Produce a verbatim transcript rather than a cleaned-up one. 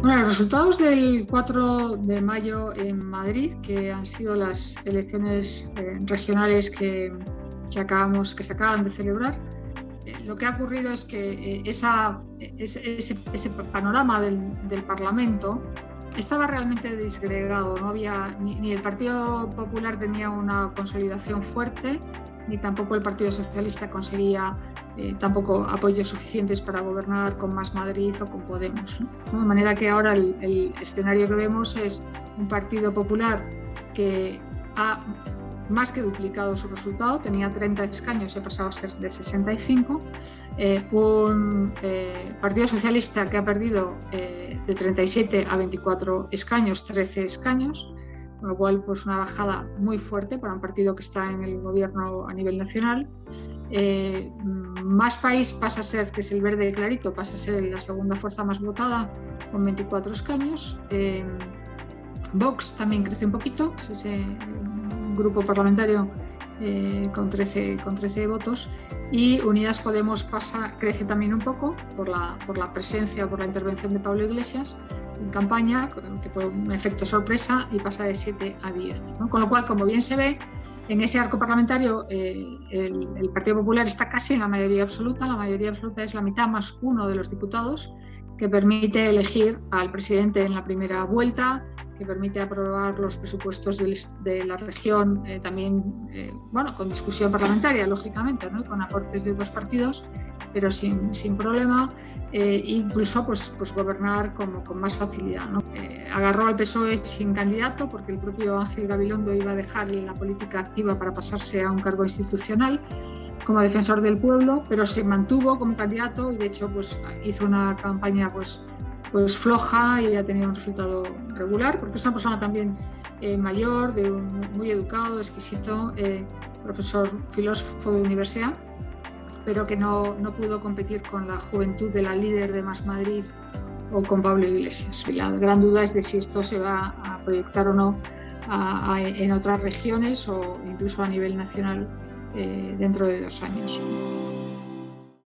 Bueno, los resultados del cuatro de mayo en Madrid, que han sido las elecciones eh, regionales que, que, acabamos, que se acaban de celebrar, eh, lo que ha ocurrido es que eh, esa, ese, ese, ese panorama del, del Parlamento estaba realmente disgregado. No había, ni, ni el Partido Popular tenía una consolidación fuerte, ni tampoco el Partido Socialista conseguía eh, tampoco apoyos suficientes para gobernar con Más Madrid o con Podemos, ¿no? De manera que ahora el, el escenario que vemos es un Partido Popular que ha más que duplicado su resultado, tenía treinta escaños y ha pasado a ser de sesenta y cinco, eh, un eh, Partido Socialista que ha perdido eh, de treinta y siete a veinticuatro escaños, trece escaños, con lo cual pues una bajada muy fuerte para un partido que está en el gobierno a nivel nacional. Eh, Más País pasa a ser, que es el verde clarito, pasa a ser la segunda fuerza más votada con veinticuatro escaños. Eh, Vox también crece un poquito, es ese grupo parlamentario eh, con, trece, con trece votos, y Unidas Podemos pasa, crece también un poco por la, por la presencia, por la intervención de Pablo Iglesias en campaña, que fue un efecto sorpresa, y pasa de siete a diez, ¿no? Con lo cual, como bien se ve, en ese arco parlamentario eh, el, el Partido Popular está casi en la mayoría absoluta. La mayoría absoluta es la mitad más uno de los diputados, que permite elegir al presidente en la primera vuelta, que permite aprobar los presupuestos de, de la región, eh, también eh, bueno, con discusión parlamentaria, lógicamente, ¿no? Con aportes de dos partidos, pero sin, sin problema, eh, incluso pues, pues gobernar con, con más facilidad, ¿no? Eh, agarró al P S O E sin candidato, porque el propio Ángel Gabilondo iba a dejar la política activa para pasarse a un cargo institucional como defensor del pueblo, pero se mantuvo como candidato y de hecho pues, hizo una campaña pues, pues floja y ha tenido un resultado regular, porque es una persona también eh, mayor, de un, muy educado, exquisito, eh, profesor, filósofo de universidad, pero que no, no pudo competir con la juventud de la líder de Más Madrid o con Pablo Iglesias. Y la gran duda es de si esto se va a proyectar o no a, a, en otras regiones o incluso a nivel nacional eh, dentro de dos años.